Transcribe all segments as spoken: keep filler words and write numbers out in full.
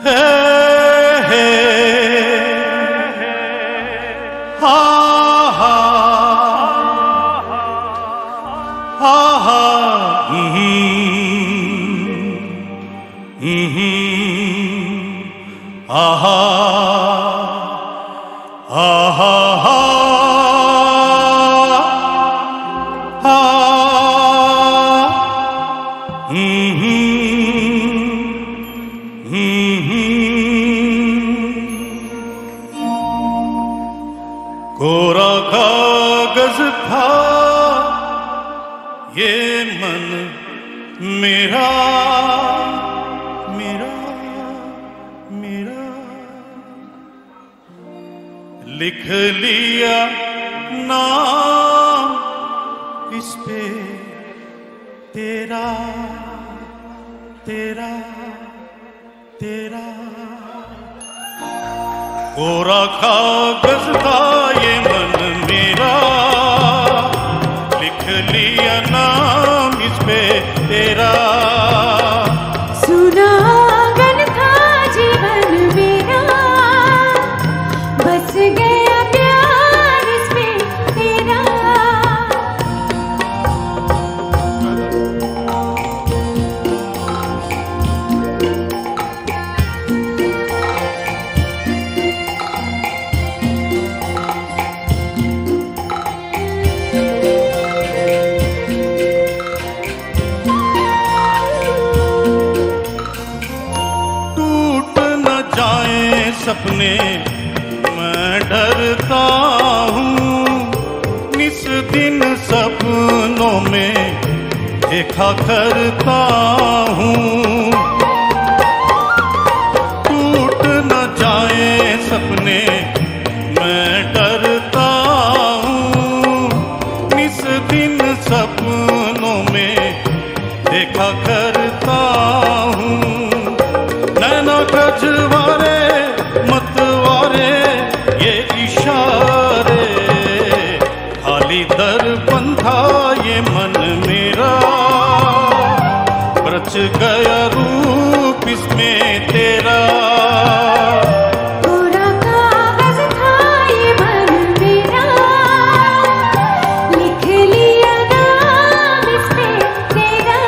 कोरा कागज था ये मन मेरा मेरा मेरा, लिख लिया नाम इस पे तेरा तेरा तेरा। कोरा कागज था ये मन मेरा, लिख लिया नाम इस पे तेरा। सुनागन था जीवन मेरा, बस गया प्यार इसमें तेरा। सपने मैं डरता हूँ, निस दिन सपनों में देखा करता हूँ। टूट न जाए सपने मैं डरता हूँ, निस दिन सपनों में देखा करता हूँ। नैना कजवारे मतवारे ये इशारे, खाली दर्पण था ये मन मेरा, रच गया रूप इसमें तेरा। कोरा कागज था ये मन मेरा, लिख लिया नाम इस पे तेरा।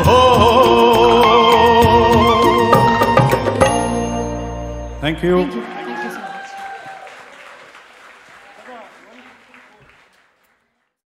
Thank you. Thank you.